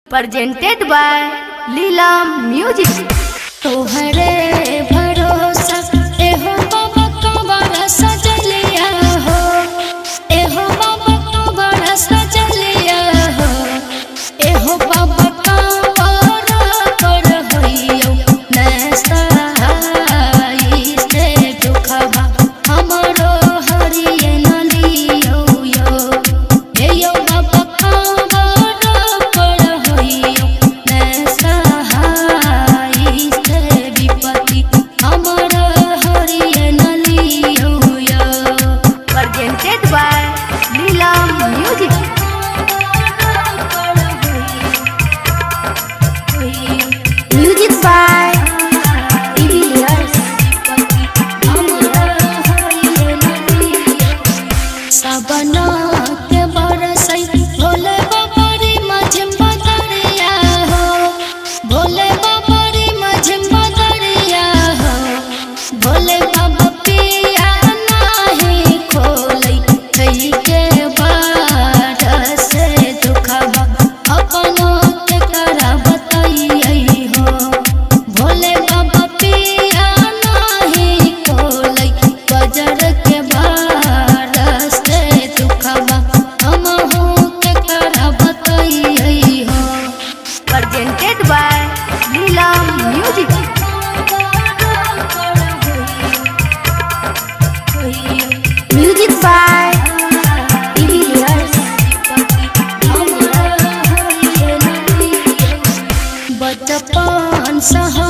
presented by Leela Music। तोहरे भरोसा एहो बाबा का बड़ा सजलिया हो, एहो बाबा का बड़ा सजलिया हो, एहो बाबा का बड़ा पर होइयो नैसाई से दुखबा हमरो हरिये न लियो यो, एयो बाबा का बड़ा पर होइयो नैसाई से विपत्ति हमरो हरिये न लियो यो। presented by Leela Music। Music by Elias। सबना के बरसई भोले बाबा रे माझम बदरिया हो, भोले बाबा रे माझम बदरिया हो, भोले बाबा पिया नाही खोलै थई के बाढ़ से दुखबा अपनो के करा बताइए हो, भोले बाबा पिया नाही खोलै बजर के बाढ़ से दुखबा हमहू के करा बताइए हो। presented by Leela Music। Music by Elias। बचपन सह